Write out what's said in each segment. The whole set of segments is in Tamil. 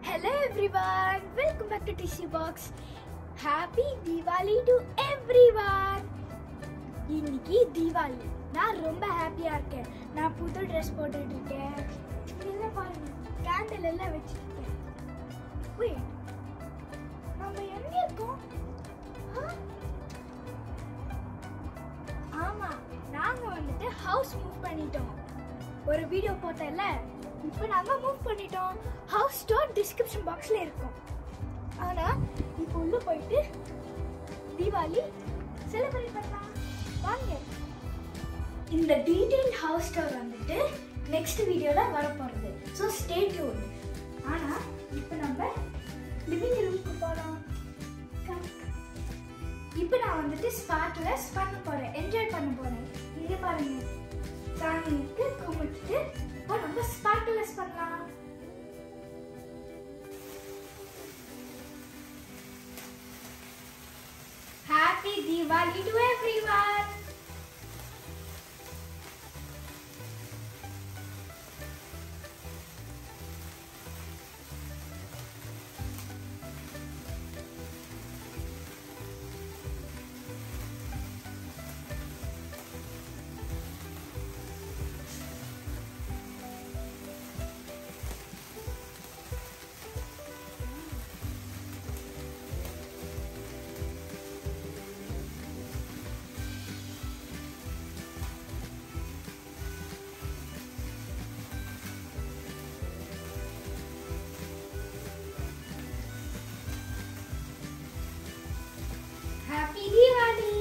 Hello everyone, welcome back to Tissue Box. Happy Diwali to everyone. இன்னைக்கு தீபாவளி. நான் ரொம்ப ஹாப்பியா இருக்கேன். நான் புது ட்ரெஸ் போட்டுட்டு இருக்கேன். இல்ல பாருங்க, கேண்டில் எல்லாம் வச்சிருக்கேன். Wait. நம்ம எங்க இருக்கோம்? ஆமா, நாங்க வந்துட்டு ஹவுஸ் மூவ் பண்ணிட்டோம். ஒரு வீடியோ போட்டேன்ல, இப்போ நாங்க மூவ் பண்ணிட்டோம். ஹவுஸ் டோர் டிஸ்கிரிப்ஷன் பாக்ஸ்ல இருக்கும். ஆனா இப்போ உள்ள போயிட்டு தீபாவளி செலிப்ரேட் பண்ணலாம் வாங்க. இந்த டீடைல் ஹவுஸ் டோர் வந்துட்டு நெக்ஸ்ட் வீடியோல வர போறது. So stay tune. ஆனா இப்போ நம்ம லிவிங் ரூமுக்கு போலாம். இப்போ நான் வந்துட்டு ஸ்பார்க்லஸ் பண்ண போறேன், என்ஜாய் பண்ண போறேன். இங்க பாருங்க, சாமிக்கு கும்பிட்டுட்டு இப்போ நம்ம ஸ்பார்க்லஸ் பண்ணலாம். Happy Diwali to everyone. Happy Diwali!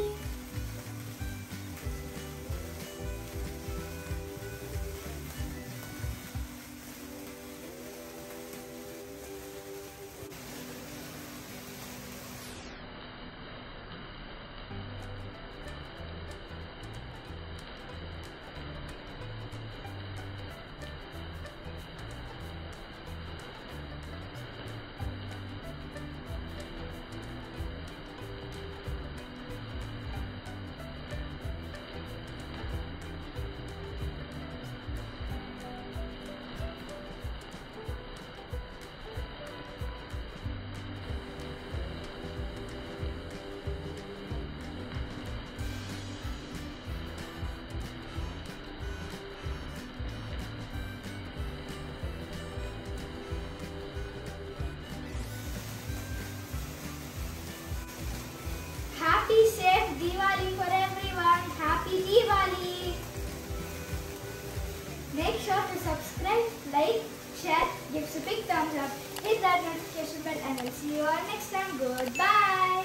Happy safe Diwali for everyone. Happy Diwali. Make sure to subscribe, like, share, give us a big thumbs up, hit that notification bell, and I'll see you all next time. Goodbye.